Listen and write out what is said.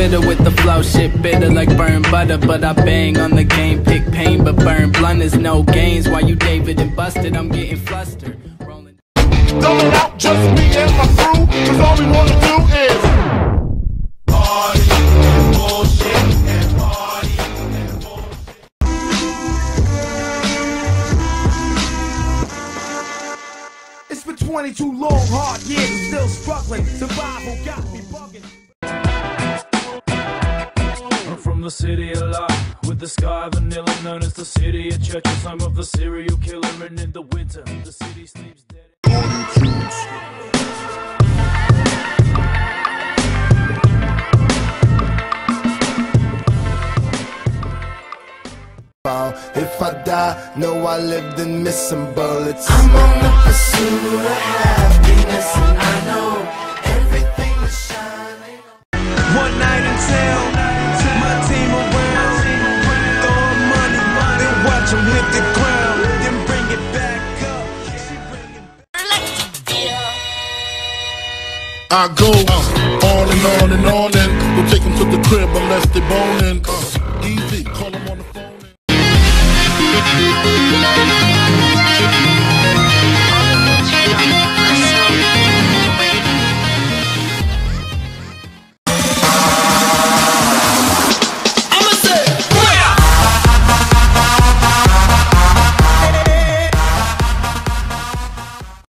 bitter with the flow, shit bitter like burnt butter. But I bang on the game, pick pain, but burn blunt is no gains. While you David and busted, I'm getting flustered. Rolling. Going out, just me and my crew, cause all we wanna do is party and bullshit and party and bullshit. It's been 22 long, hard years, I'm still struggling. Survival got me bugging. I'm from the city of light, with the sky vanilla, known as the city of churches, home of the serial killer, and in the winter, the city sleeps dead. If I die, know I lived in missing bullets. I'm on the pursuit of happiness, and I know everything is shining. One night in town, my team around, throwing money, then watch them hit the ground, then bring it back up. I go on and on and on and we'll take them to the crib unless they boning.